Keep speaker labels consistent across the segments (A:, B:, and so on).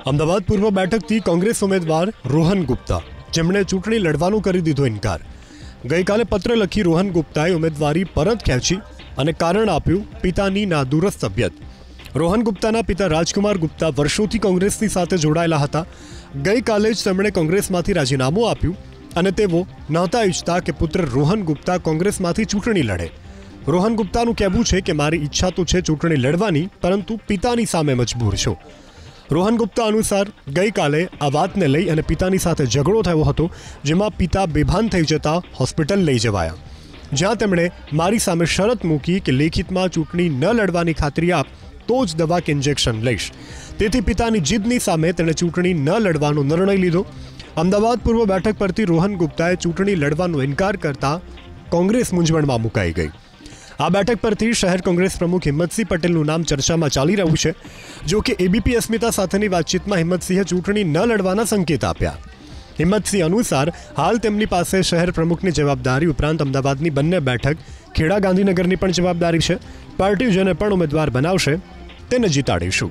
A: અમદાવાદ પૂર્વ બેઠકથી કોંગ્રેસ ઉમેદવાર રોહન ગુપ્તા, જેમણે ચૂંટણી લડવાનો કરી દીધો ઇનકાર. ગઈકાલે પત્ર લખી રોહન ગુપ્તાએ ઉમેદવારી પરત ખેંચી અને કારણ આપ્યું પિતાની નાદુરસ્ત તબિયત. રોહન ગુપ્તાના પિતા રાજકુમાર ગુપ્તા વર્ષોથી કોંગ્રેસની સાથે જોડાયેલા હતા. ગઈકાલે જ તેમણે કોંગ્રેસમાંથી રાજીનામું આપ્યું અને તેઓ નહોતા ઈચ્છતા કે પુત્ર રોહન ગુપ્તા કોંગ્રેસમાંથી ચૂંટણી લડે. રોહન ગુપ્તાનું કહેવું છે કે મારી ઈચ્છા તો છે ચૂંટણી લડવાની, પરંતુ પિતાની સામે મજબૂર છું. રોહન ગુપ્તા અનુસાર ગઈકાલે આ વાતને લઈ અને પિતાની સાથે ઝઘડો થયો હતો, જેમાં પિતા બેભાન થઈ જતા હોસ્પિટલ લઈ જવાયા, જ્યાં તેમણે મારી સામે શરત મૂકી કે લેખિતમાં ચૂંટણી ન લડવાની ખાતરી આપ તો જ દવા કે ઇન્જેક્શન લઈશ. તેથી પિતાની જીદની સામે તેણે ચૂંટણી ન લડવાનો નિર્ણય લીધો. અમદાવાદ પૂર્વ બેઠક પરથી રોહન ગુપ્તાએ ચૂંટણી લડવાનો ઇનકાર કરતા કોંગ્રેસ મૂંઝવણમાં મુકાઈ ગઈ. આ બેઠક પરથી શહેર કોંગ્રેસ પ્રમુખ હિંમતસિંહ પટેલનું નામ ચર્ચામાં ચાલી રહ્યું છે. જો કે એબીપી અસ્મિતા સાથેની વાતચીતમાં હિંમતસિંહે ચૂંટણી ન લડવાના સંકેત આપ્યા. હિંમતસિંહ અનુસાર હાલ તેમની પાસે શહેર પ્રમુખની જવાબદારી ઉપરાંત અમદાવાદની બંને બેઠક, ખેડા ગાંધીનગરની પણ જવાબદારી છે. પાર્ટી જેને પણ ઉમેદવાર બનાવશે તેને જીતાડીશું.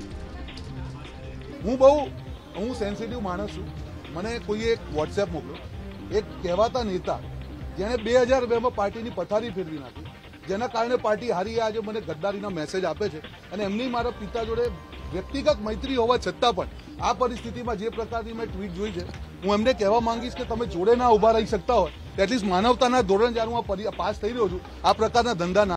B: હું સેન્સિટિવ માણસ છું. મને કોઈએ એક વોટ્સએપ મોકલ્યો, એક કહેવાતા નેતા જેણે 2002માં પાર્ટીની પથારી ફેરવી નાખી, જેના કારણે પાર્ટી હારી. આજે મને ગદ્દારીના મેસેજ આપે છે અને એમની મારા પિતા જોડે વ્યક્તિગત મૈત્રી હોવા છતાં પણ આ પરિસ્થિતિમાં જે પ્રકારની મેં ટ્વીટ જોઈ છે, હું એમને કહેવા માંગીશ કે તમે જોડે ના ઉભા રહી શકતા હોય એટલીસ્ટ માનવતાના ધોરણે જ્યારે હું પાસ થઈ રહ્યો છું, આ પ્રકારના ધંધા